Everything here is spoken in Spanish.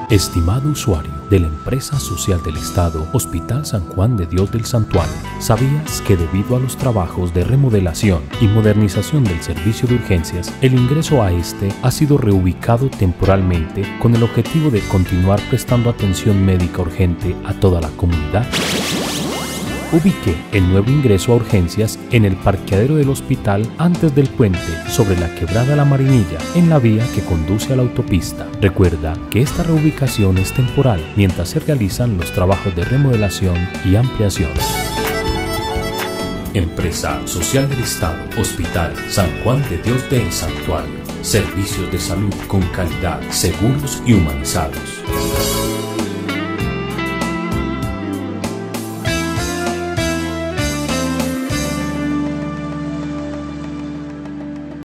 Estimado usuario de la empresa social del Estado Hospital San Juan de Dios del Santuario, ¿sabías que debido a los trabajos de remodelación y modernización del servicio de urgencias, el ingreso a este ha sido reubicado temporalmente con el objetivo de continuar prestando atención médica urgente a toda la comunidad? Ubique el nuevo ingreso a urgencias en el parqueadero del hospital antes del puente sobre la quebrada La Marinilla, en la vía que conduce a la autopista. Recuerda que esta reubicación es temporal mientras se realizan los trabajos de remodelación y ampliación. Empresa Social del Estado Hospital San Juan de Dios del Santuario. Servicios de salud con calidad, seguros y humanizados.